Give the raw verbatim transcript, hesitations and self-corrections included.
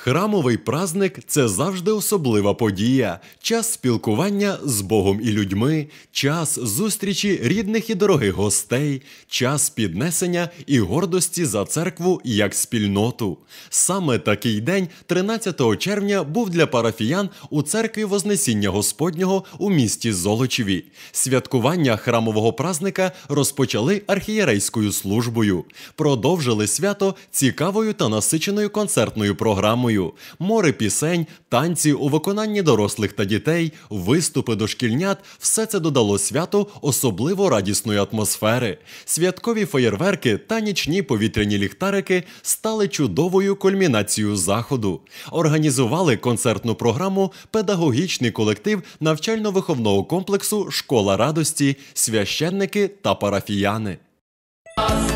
Храмовий праздник – це завжди особлива подія, час спілкування з Богом і людьми, час зустрічі рідних і дорогих гостей, час піднесення і гордості за церкву як спільноту. Саме такий день, тринадцятого червня, був для парафіян у церкві Вознесіння Господнього у місті Золочеві. Святкування храмового праздника розпочали архієрейською службою. Продовжили свято цікавою та насиченою концертною програмою. Море пісень, танці у виконанні дорослих та дітей, виступи дошкільнят – все це додало святу особливо радісної атмосфери. Святкові феєрверки та нічні повітряні ліхтарики стали чудовою кульмінацією заходу. Організували концертну програму педагогічний колектив навчально-виховного комплексу «Школа радості», священники та парафіяни.